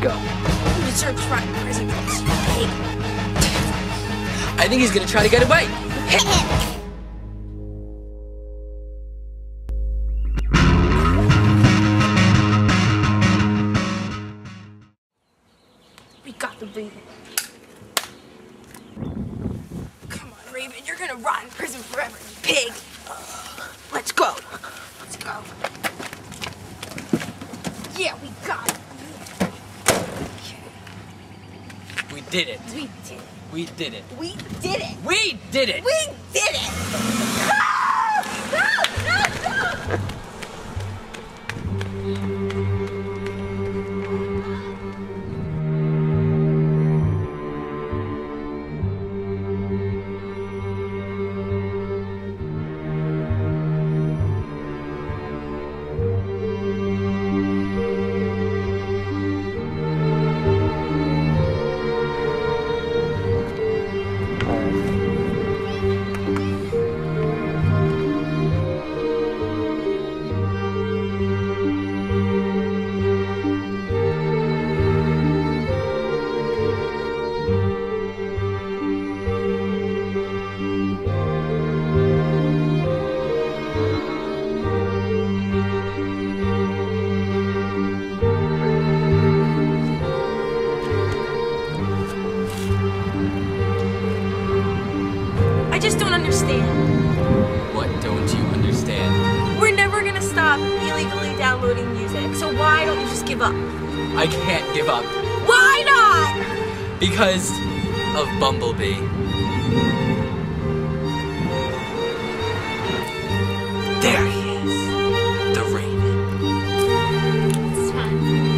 go. You deserve to rot in prison for this, you pig. I think he's gonna try to get away. Hit him! We got the Raven. Come on, Raven, you're gonna rot in prison forever, you pig. Let's go. Let's go. Yeah, we got it. We did it. We did it. We did it. We did it. We did it. We did it. No! No! No! I just don't understand. What don't you understand? We're never gonna stop illegally downloading music, so why don't you just give up? I can't give up. Why not? Because of Bumblebee. There he is. The Raven. It's time.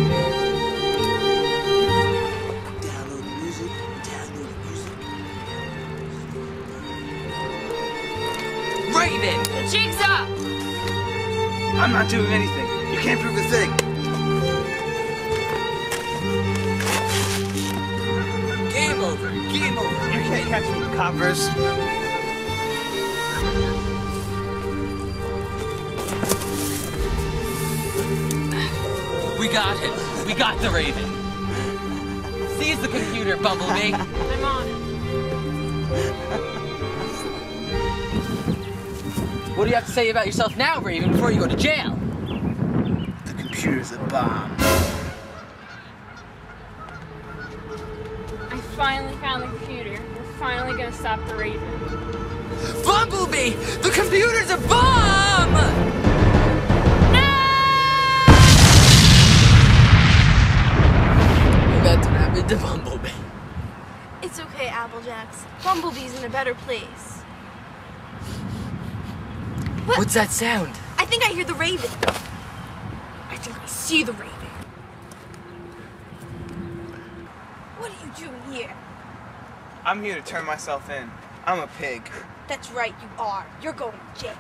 Download music. Raven! The jig's up! I'm not doing anything. You can't prove a thing. Game over. Game over. You can't catch me, coppers. We got him. We got the Raven. Seize the computer, Bumblebee. I'm on it. What do you have to say about yourself now, Raven, before you go to jail? The computer's a bomb. I finally found the computer. We're finally gonna stop the Raven. Bumblebee! The computer's a bomb! That's what happened to Bumblebee. It's okay, Applejacks. Bumblebee's in a better place. What? What's that sound? I think I hear the Raven. I think I see the Raven. What are you doing here? I'm here to turn myself in. I'm a pig. That's right, you are. You're going to jail.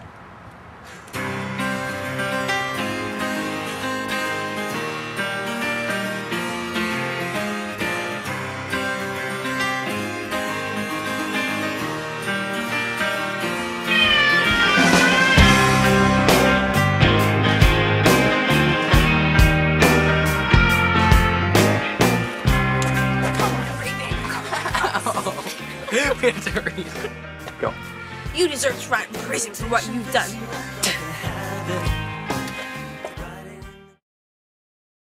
We have to hurry. Go. You deserve to rot in prison for what you've done.